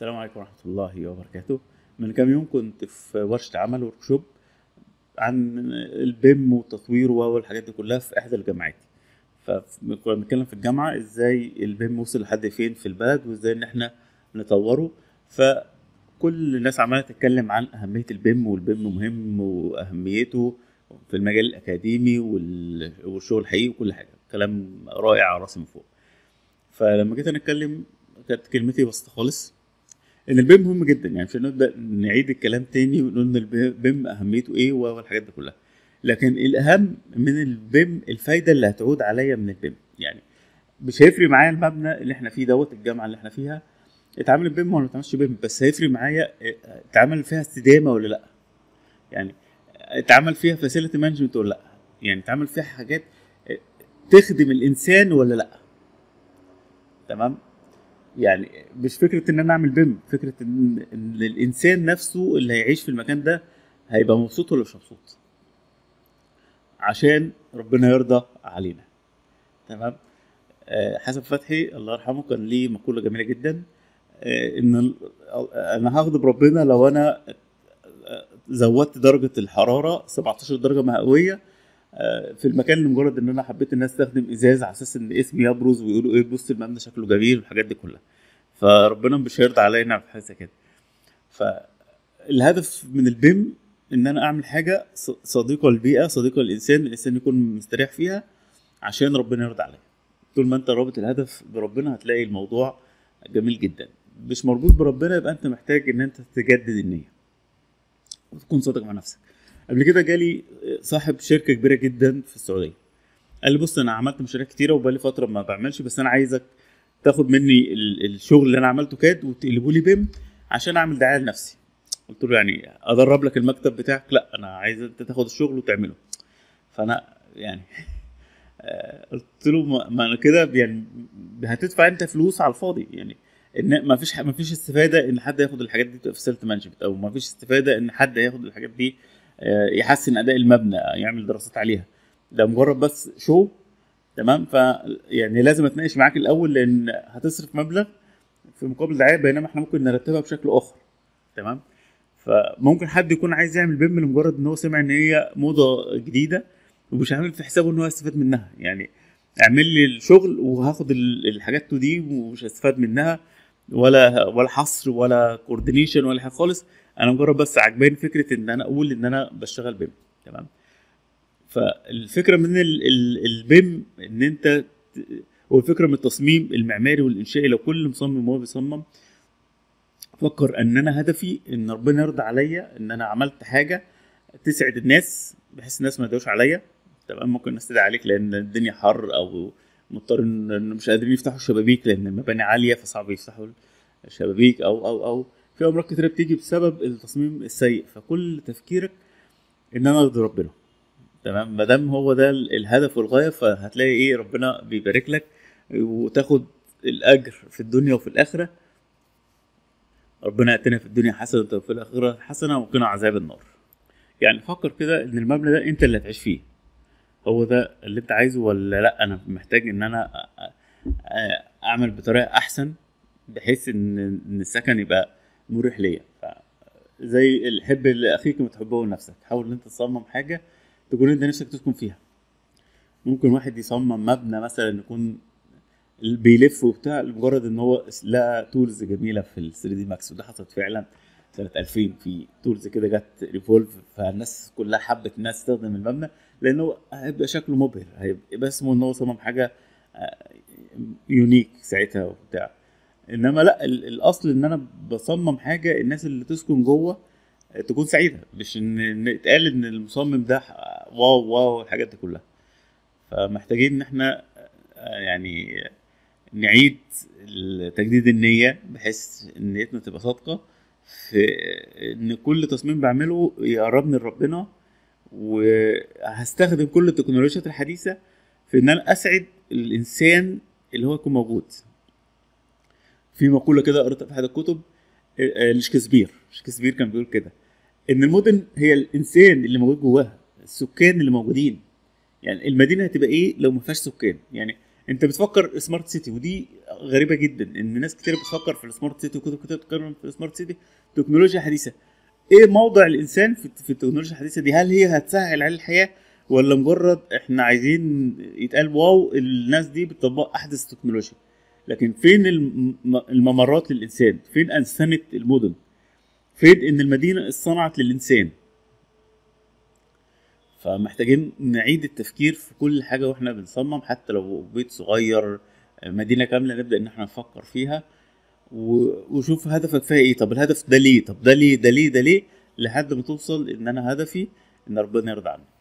السلام عليكم ورحمة الله وبركاته. من كام يوم كنت في ورشة عمل وركشوب عن البيم وتطويره والحاجات دي كلها في إحدى الجامعات. فكنا بنتكلم في الجامعة ازاي البيم وصل لحد فين في البلد وازاي ان احنا نطوره. فكل الناس عمالة تتكلم عن أهمية البيم، والبيم مهم وأهميته في المجال الأكاديمي والشغل الحقيقي وكل حاجة. كلام رائع على راسي من فوق. فلما جيت أنا أتكلم كانت كلمتي بسيطة خالص، ان البيم مهم جدا. يعني مش هنبدا نعيد الكلام تاني ونقول ان البيم اهميته ايه والحاجات دي كلها، لكن الاهم من البيم الفايده اللي هتعود عليا من البيم. يعني مش هيفرق معايا المبنى اللي احنا فيه الجامعه اللي احنا فيها اتعمل بيم ولا ما اتعملش بيم، بس هيفرق معايا اتعمل فيها استدامه ولا لا، يعني اتعمل فيها فاسيلتي مانجمنت ولا لا، يعني اتعمل فيها حاجات تخدم الانسان ولا لا. تمام. يعني مش فكره ان انا اعمل بيم، فكره ان الانسان نفسه اللي هيعيش في المكان ده هيبقى مبسوط ولا مش مبسوط عشان ربنا يرضى علينا. تمام. حسن فتحي الله يرحمه كان ليه مقوله جميله جدا، ان انا هغضب ربنا لو انا زودت درجه الحراره 17 درجه مئويه في المكان لمجرد ان انا حبيت الناس تستخدم ازاز على اساس ان اسمي يبرز ويقولوا ايه بص المبنى شكله جميل والحاجات دي كلها. فربنا مش هيرضى علينا في حاجه زي كده. فالهدف من البيم ان انا اعمل حاجه صديقه للبيئه، صديقه للانسان، الانسان يكون مستريح فيها عشان ربنا يرضى عليه. طول ما انت رابط الهدف بربنا هتلاقي الموضوع جميل جدا. مش مربوط بربنا يبقى انت محتاج ان انت تجدد النيه وتكون صادق مع نفسك. قبل كده جالي صاحب شركه كبيره جدا في السعوديه، قال لي بص انا عملت مشاريع كتيره وبقالي فتره ما بعملش، بس انا عايزك تاخد مني الشغل اللي انا عملته كاد وتقلبه لي بيم عشان اعمل دعايه لنفسي. قلت له يعني ادرب لك المكتب بتاعك؟ لا، انا عايز انت تاخد الشغل وتعمله. فانا يعني قلت له ما انا كده يعني هتدفع انت فلوس على الفاضي. يعني ان ما فيش استفاده ان حد ياخد الحاجات دي في سيلت مانجمنت، او ما فيش استفاده ان حد ياخد الحاجات دي يحسن اداء المبنى يعمل دراسات عليها. ده مجرد بس شو. تمام. يعني لازم اتناقش معاك الاول لان هتصرف مبلغ في مقابل دعايه، بينما احنا ممكن نرتبها بشكل اخر. تمام. فممكن حد يكون عايز يعمل بيم لمجرد ان هو سمع ان هي موضه جديده ومش عامل في حسابه ان هو يستفاد منها. يعني اعمل لي الشغل وهاخد الحاجات دي ومش هستفاد منها ولا حصر ولا كوردينيشن ولا حاجه خالص. انا مجرد بس عجباني فكره ان انا اقول ان انا بشتغل بيم. تمام. فالفكره من البيم ان انت والفكره من التصميم المعماري والانشائي، لو كل مصمم هو بيصمم فكر ان انا هدفي ان ربنا يرضى عليا، ان انا عملت حاجه تسعد الناس بحيث الناس ما يدوش عليا. تمام. ممكن الناس تدعي عليك لان الدنيا حر، او مضطر ان مش قادرين يفتحوا الشبابيك لان المباني عاليه فصعب يفتحوا الشبابيك، او في امراض كتيره بتيجي بسبب التصميم السيء. فكل تفكيرك ان انا ارضي ربنا. تمام. ما دام هو ده الهدف والغايه فهتلاقي ايه ربنا بيبارك لك وتاخد الاجر في الدنيا وفي الاخره. ربنا ياتنا في الدنيا حسنه وفي الاخره حسنه وقنا عذاب النار. يعني فكر كده ان المبنى ده انت اللي هتعيش فيه، هو ده اللي انت عايزه ولا لا؟ انا محتاج ان انا اعمل بطريقه احسن بحيث ان السكن يبقى مريح ليا. زي الحب لاخيك ما تحبه لنفسك، حاول ان انت تصمم حاجه تكون انت نفسك تسكن فيها. ممكن واحد يصمم مبنى مثلا يكون بيلف وبتاع لمجرد ان هو لقى تولز جميله في ال 3 دي ماكس، وده حصلت فعلا سنه 2000. في تولز كده جت ريفولف فالناس كلها حبت الناس تستخدم المبنى لانه هيبقى شكله مبهر، هيبقى اسمه ان هو صمم حاجه يونيك ساعتها وبتاع. انما لا، الاصل ان انا بصمم حاجه الناس اللي تسكن جوه تكون سعيده، مش ان يتقال ان المصمم ده واو واو الحاجات دي كلها. فمحتاجين ان احنا يعني نعيد تجديد النية بحيث ان نيتنا تبقى صادقة في ان كل تصميم بعمله يقربني لربنا، وهستخدم كل التكنولوجيات الحديثة في ان انا اسعد الانسان اللي هو يكون موجود. في مقولة كده قريتها في احد الكتب شكسبير كان بيقول كده ان المدن هي الانسان اللي موجود جواها، السكان اللي موجودين. يعني المدينه هتبقى ايه لو ما فيهاش سكان؟ يعني انت بتفكر سمارت سيتي، ودي غريبه جدا ان ناس كتير بتفكر في السمارت سيتي، وكتب كتير بتتكلم في السمارت سيتي، تكنولوجيا حديثه. ايه موضع الانسان في التكنولوجيا الحديثه دي؟ هل هي هتسهل عليه الحياه، ولا مجرد احنا عايزين يتقال واو الناس دي بتطبق احدث تكنولوجيا؟ لكن فين الممرات للانسان؟ فين انسنه المدن؟ فين ان المدينه اصطنعت للانسان؟ فمحتاجين نعيد التفكير في كل حاجه واحنا بنصمم، حتى لو بيت صغير، مدينه كامله، نبدا ان احنا نفكر فيها وشوف هدفك فيها ايه. طب الهدف ده ليه؟ طب ده ليه؟ ده ليه؟ ده ليه؟ لحد ما توصل ان انا هدفي ان ربنا يرضى عني.